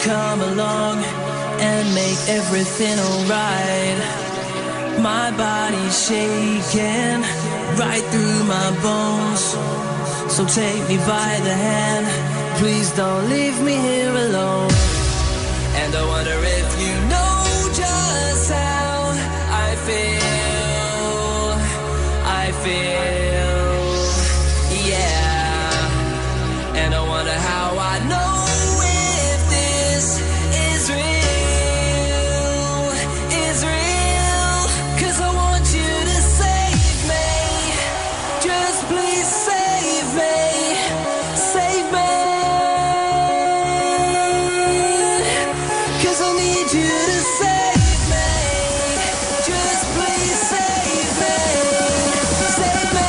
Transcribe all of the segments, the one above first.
come along and make everything alright. My body's shaking right through my bones. So take me by the hand, please don't leave me here alone. And I wonder if you know just how I feel, yeah. And I wonder how I know if this is real, cause I want you to save me, just please save me, cause I need you to save me, just please save me, save me.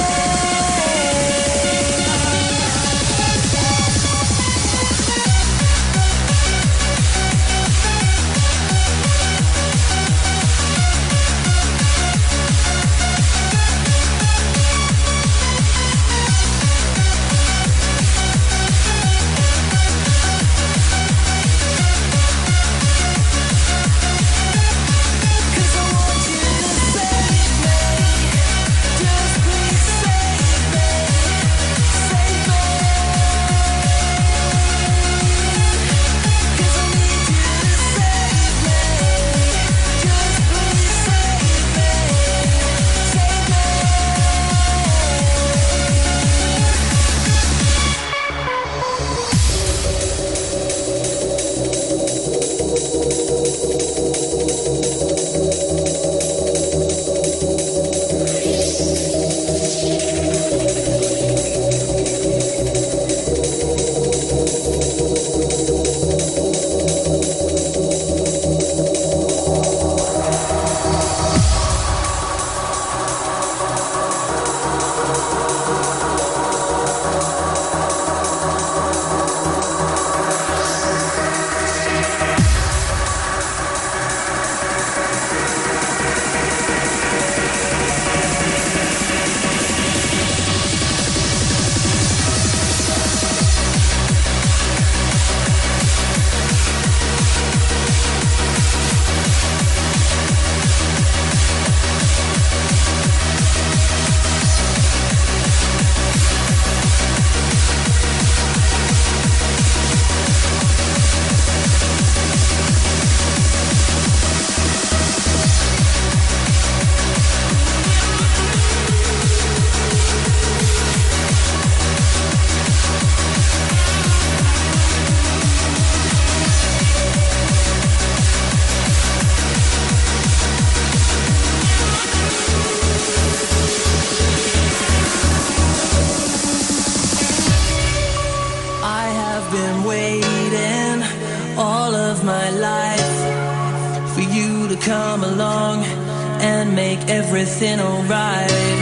Been waiting all of my life for you to come along and make everything alright.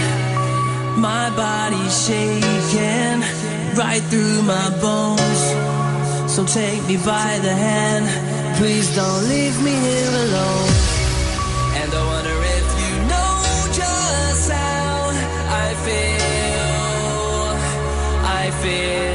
My body's shaking right through my bones. So take me by the hand, please don't leave me here alone. And I wonder if you know just how I feel.